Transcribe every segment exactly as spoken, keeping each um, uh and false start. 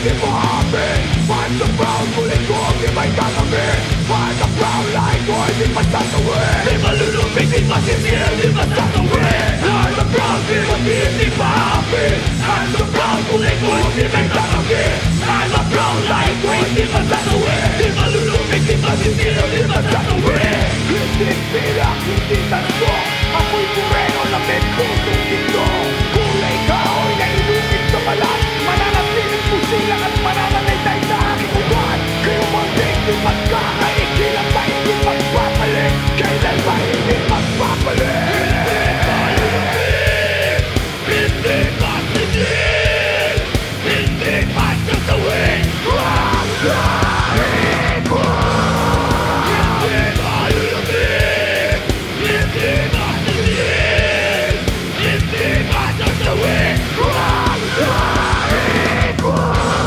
di maamin. At sa brown, kulit ko ang di may kakamin. At sa brown line ko ay di matatawin. Di malulupig, di masisir, di matatawin. At sa brown, di matin, di maamin. At sa brown, kulit ko ang di may kakamin. At sa brown line ko ay di matatawin. Di malulupig, di masisir, di matatawin. Hindi pilak, hindi tanso. Ako'y pureno, lamit, pusong dito. Kulay kahoy na ilugit sa balat. Mananatiling pusilang at mananalitay sa aking uwan. Kayo maging di magkakaikilang ba hindi magpapalik? Kailan ba hindi magpapalik? Hindi matitigil, hindi matatawin. Ang lahi ko hindi malulupig, hindi matitigil, hindi matatawin. Ang lahi ko.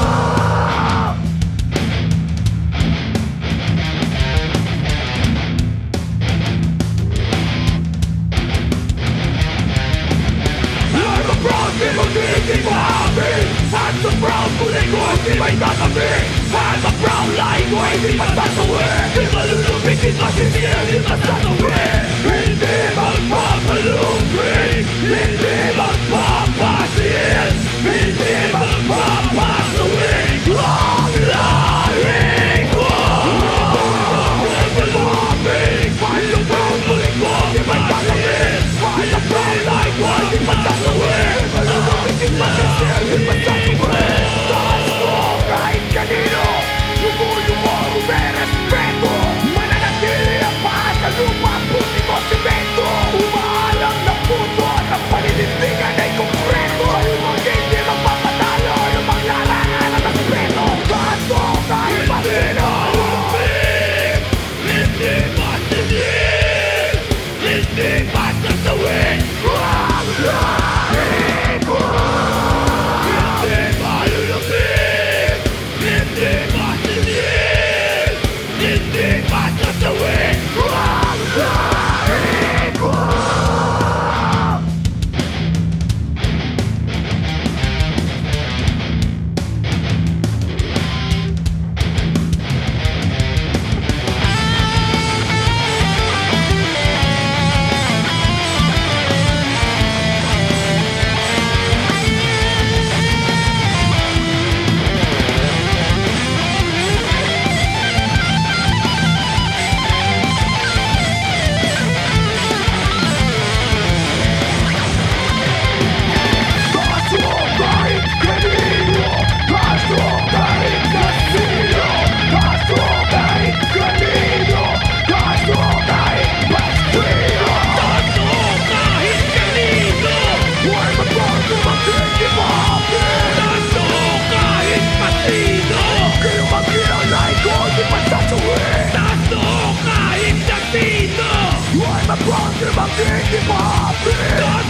I'm a proud people, hindi maamin. At sa proud kulay ko, hindi may tatamin. At sa proud lahi ko, hindi matatawin. Di malulupig, di masisir, di matatawin. Hindi magpapalupig, hindi magpapasin, hindi magpapasuwin. Ang lahi ko hindi maamin. At sa proud kulay ko, hindi may tatamin. At sa proud lahi ko, hindi matatawin. Di malulupig, di masisir, di matatawin. Taas ko kahit kanino, lumuyo mo may respeto. Mananatili ang paa sa lupa, puti ko simento. Umaalam ng puso at ang paninindigan ay konkreto. Ang hindi magpapatalo, lumang larangan at aspeto. Taas ko kahit pasino. Hindi matitigil, hindi matatawin. Ang lahi ko hindi malulupig, hindi matitigil, hindi matatawin. Ang lahi ko. I'm a proud to my king,